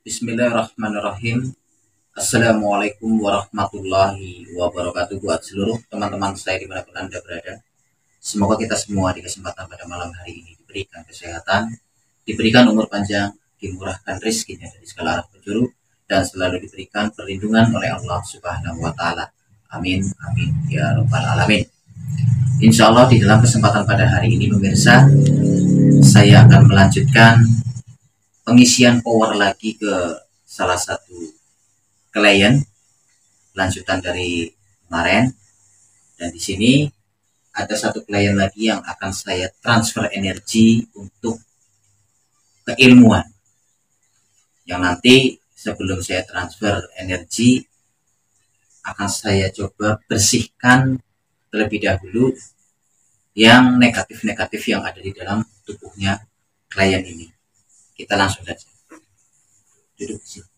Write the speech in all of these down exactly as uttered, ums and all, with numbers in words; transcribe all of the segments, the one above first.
Bismillahirrahmanirrahim. Assalamualaikum warahmatullahi wabarakatuh buat seluruh teman-teman saya dimanapun Anda berada. Semoga kita semua di kesempatan pada malam hari ini diberikan kesehatan, diberikan umur panjang, dimurahkan rezekinya dari segala arah penjuru, dan selalu diberikan perlindungan oleh Allah Subhanahu wa Ta'ala. Amin, amin, ya Rabbal 'Alamin. Insya Allah di dalam kesempatan pada hari ini pemirsa, saya akan melanjutkan pengisian power lagi ke salah satu klien lanjutan dari kemarin, dan di sini ada satu klien lagi yang akan saya transfer energi untuk keilmuan, yang nanti sebelum saya transfer energi akan saya coba bersihkan terlebih dahulu yang negatif-negatif yang ada di dalam tubuhnya klien ini. Kita langsung saja duduk di sini,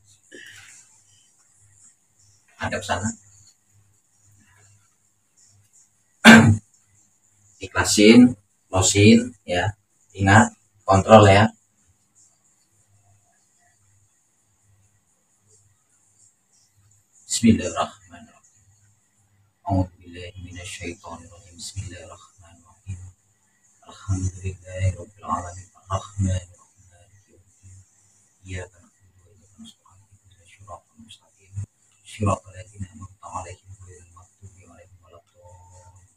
hadap sana, ikhlasin, closein ya, ingat kontrol ya. Bismillahirrahmanirrahim. A'udzubillahi minasyaitonirrajim. Bismillahirrahmanirrahim. Alhamdulillahirabbil alamin arrahmanirrahim maliki yaumiddin. Iyyaka na'budu wa iyyaka nasta'in ihdinas siratal mustaqim siratal ladzina an'amta 'alaihim ghairil maghdubi 'alaihim waladdallin.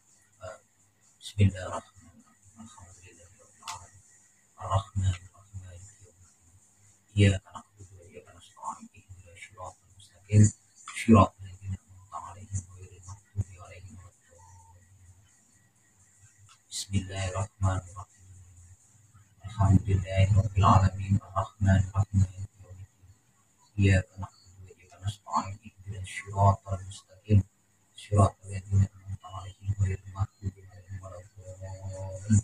Bismillahirrahmanirrahim. Alhamdulillahirabbil alamin arrahmanirrahim maliki yaumiddin. Iyyaka na'budu wa iyyaka nasta'in ihdinas siratal mustaqim siratal ladzina an'amta 'alaihim ghairil maghdubi 'alaihim waladdallin. Bismillahirrahmanirrahim. Alhamdulillahirabbil alamin arrahmanirrahim maliki yaumiddin. Iyyaka na'budu wa iyyaka nasta'in ihdinas siratal mustaqim siratal ladzina an'amta 'alaihim ghairil maghdubi 'alaihim waladdallin.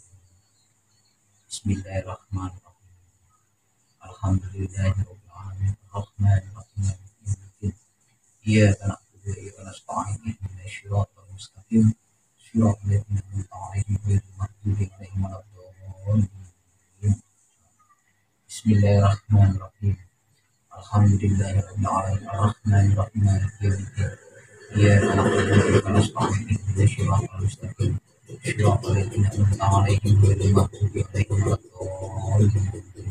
Bismillahirrahmanirrahim. Alhamdulillahirabbil alamin arrahmanirrahim maliki yaumiddin. Iyyaka na'budu wa iyyaka nasta'in ihdinas siratal mustaqim siratal ladzina an'amta 'alaihim ghairil maghdubi 'alaihim waladdallin. Bismillahirrahmanirrahim. Alhamdulillahirabbil alamin arrahmanirrahim maliki yaumiddin. Iyyaka na'budu wa iyyaka nasta'in ihdinas siratal mustaqim siratal ladzina an'amta 'alaihim ghairil maghdubi 'alaihim waladdallin.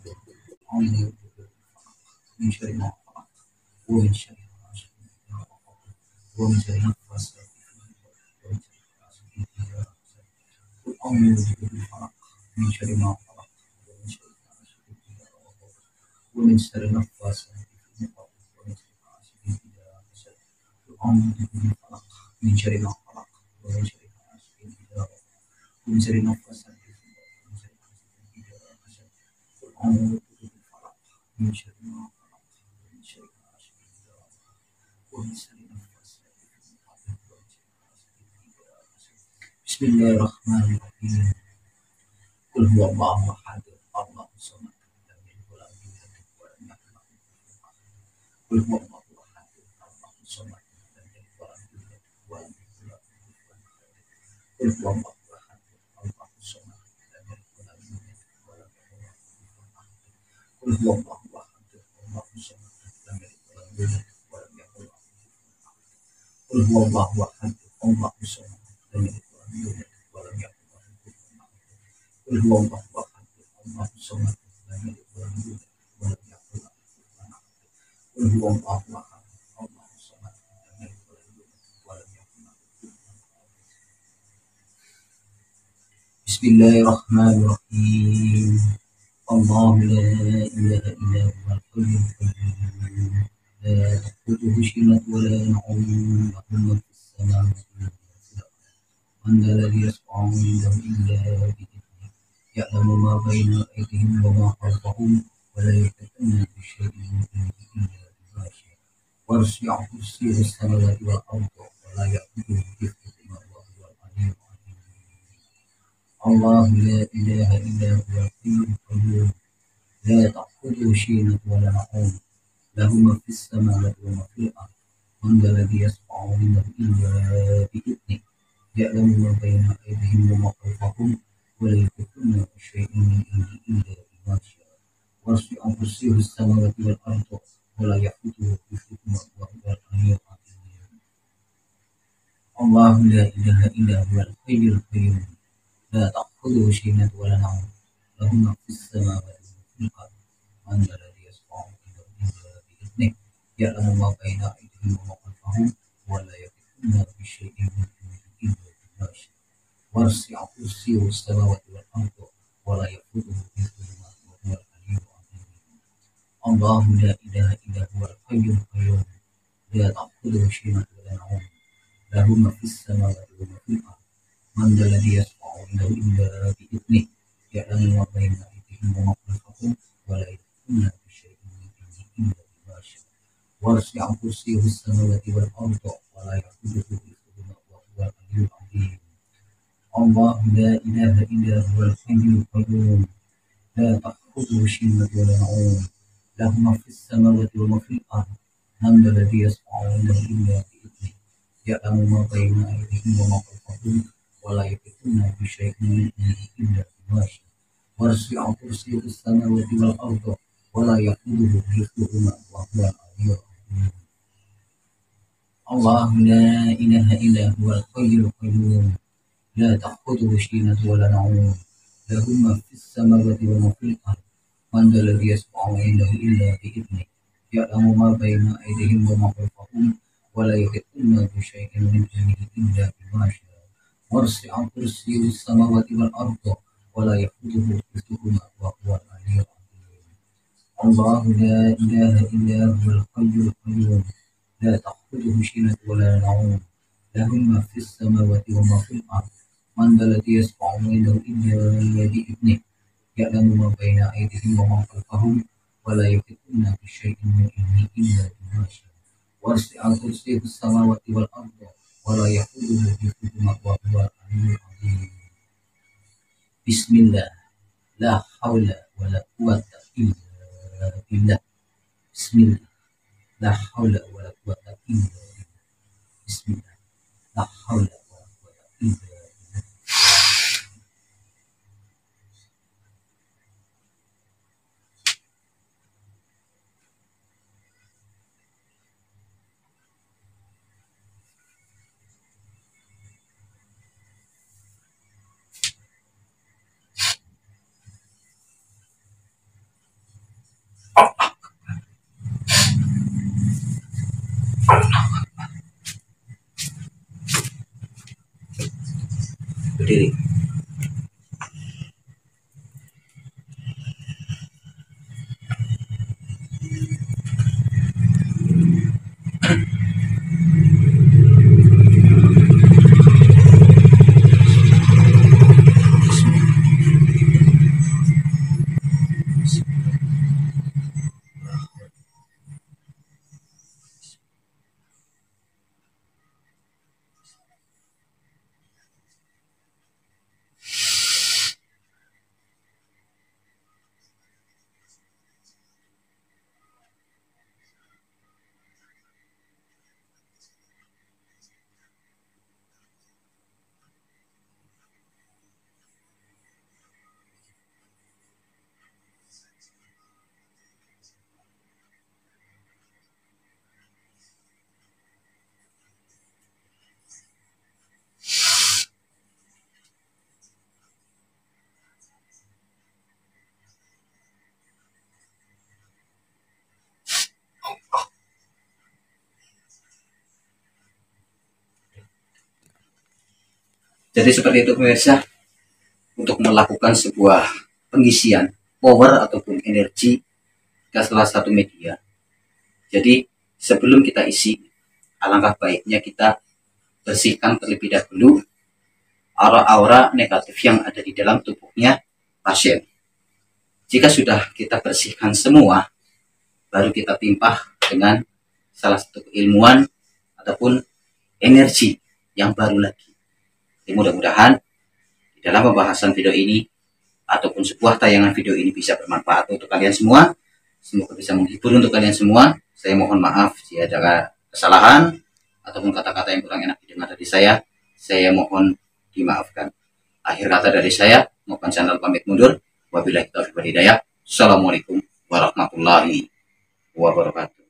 Min syarri ma khalaq wa min syarri ghasiqin idza waqab wa min syarri naffatsati fil 'uqad wa min syarri hasidin idza hasad. A'udzu birabbil falaq min syarri ma khalaq wa min syarri hasidin idza waqab wa min syarri naffatsati fil 'uqad wa min syarri hasidin idza hasad. A'udzu birabbil falaq min syarri ma khalaq wa min syarri hasidin idza waqab wa min syarri naffatsati fil 'uqad wa min syarri hasidin idza hasad. A'udzu birabbil falaq min syarri ma khalaq wa min syarri hasidin idza waqab wa min syarri naffatsati fil 'uqad wa min syarri hasidin idza hasad. Bismillahirrahmanirrahim. Qul huwallahu ahad, Allahus samad, lam yalid wa lam yulad wa lam yakul lahu kufuwan ahad. Qul huwallahu ahad, Allahus samad, lam yalid wa lam yulad wa lam yakul lahu kufuwan ahad. Qul huwallahu ahad, Allahus samad, lam yalid wa lam yulad wa lam yakul lahu kufuwan ahad. Qul huwallahu ahad, Allahus samad, lam yalid wa lam yulad wa lam yakul lahu kufuwan ahad. Qul huwallahu ahad, Allahus samad, lam yalid wa lam yulad wa lam yakul lahu kufuwan ahad. Qul huwallahu ahad, Allahus samad, lam yalid wa lam yulad wa lam yakul lahu kufuwan ahad. Qul huwallahu ahad, Allahus samad, lam yalid wa lam yulad wa lam yakul lahu kufuwan ahad. Bismillahirrahmanirrahim. Allahu la ilaha illa huwal hayyul qayyum. La ta'khudhuhu sinatun wa la nawm, lahu ma fis samawati wa ma fil ardh. Man dhal ladzi yashfa'u 'indahu illa bi'idhnihi. Ya'lamu ma bayna aydihim wa ma khalfahum wa la yuhituna bi syai'in min ilmihi illa bima syaa'. Wasi'a kursiyuhu as-samawati wal ardha wa la ya'uduhu hifdhuhuma wa huwal 'aliyyul 'azim. Allahu la ilaha illa huwal hayyul qayyum. La ta'khudhuhu sinatun wa la nawm, lahu ma fis samawati wa ma fil ardh. Man dhal ladzi yashfa'u 'indahu illa bi'idhnihi. Ya'lamu ma bayna aydihim wa ma khalfahum wa la yuhituna bi syai'in min ilmihi illa bima syaa'. وسع كرسيه السماوات والأرض ولا يئوده حفظهما وهو العلي العظيم. الله لا إله إلا هو الحي القيوم لا تأخذه سنة ولا نوم له ما في السماوات وفي الأرض من ذا الذي يشفع عنده إلا بإذنه يعلم ما بين أيديهم وما خلفهم ولا يحيطون بشيء من علمه إلا بما شاء وسع كرسيه السماوات والأرض ولا يئوده حفظهما وهو العلي العظيم. الله لا إله إلا هو الحي القيوم لا تأخذه سنة ولا نوم له ما في السماوات وما في الأرض من ذا الذي يشفع عنده إلا بإذنه يعلم ما بين أيديهم وما خلفهم ولا يحيطون بشيء من علمه إلا بما شاء وسع كرسيه السماوات والأرض ولا يئوده حفظهما وهو العلي العظيم. الله لا إله إلا هو الحي القيوم لا تأخذه سنة ولا نوم له ما في السماوات وما في الأرض من ذا الذي يشفع عنده إلا بإذنه يعلم ما بين أيديهم وما خلفهم ولا يحيطون بشيء من علمه إلا بما شاء وسع كرسيه السماوات والأرض ولا يئوده حفظهما وهو العلي العظيم. الله لا إله إلا هو الحي القيوم لا تأخذه سنة ولا نوم له ما في السماوات وما في الأرض من ذا الذي يشفع عنده إلا بإذنه يعلم ما بين أيديهم وما خلفهم ولا يحيطون بشيء من علمه إلا بما شاء وسع كرسيه السماوات والأرض ولا يئوده حفظهما وهو العلي العظيم. الله لا إله إلا هو الحي القيوم لا تأخذه سنة ولا نوم له ما في السماوات وما في الأرض من ذا الذي يشفع عنده إلا بإذنه يعلم ما بين أيديهم وما خلفهم ولا يحيطون بشيء من علمه إلا بما شاء وسع كرسيه السماوات والأرض ولا يئوده حفظهما وهو العلي العظيم. بسم الله لا حول ولا قوة إلا بالله. بسم الله لا حول ولا قوة إلا بالله. بسم الله لا حول ولا قوة إلا بالله. Berdiri. Jadi seperti itu pemirsa, untuk melakukan sebuah pengisian power ataupun energi ke salah satu media. Jadi sebelum kita isi, alangkah baiknya kita bersihkan terlebih dahulu aura-aura negatif yang ada di dalam tubuhnya pasien. Jika sudah kita bersihkan semua, baru kita timpah dengan salah satu keilmuan ataupun energi yang baru lagi. Jadi mudah-mudahan di dalam pembahasan video ini ataupun sebuah tayangan video ini bisa bermanfaat untuk kalian semua. Semoga bisa menghibur untuk kalian semua. Saya mohon maaf jika ada kesalahan ataupun kata-kata yang kurang enak didengar dari saya. Saya mohon dimaafkan. Akhir kata dari saya, mohon channel pamit mundur. Wabillahi taufiq wal hidayah. Assalamualaikum warahmatullahi wabarakatuh.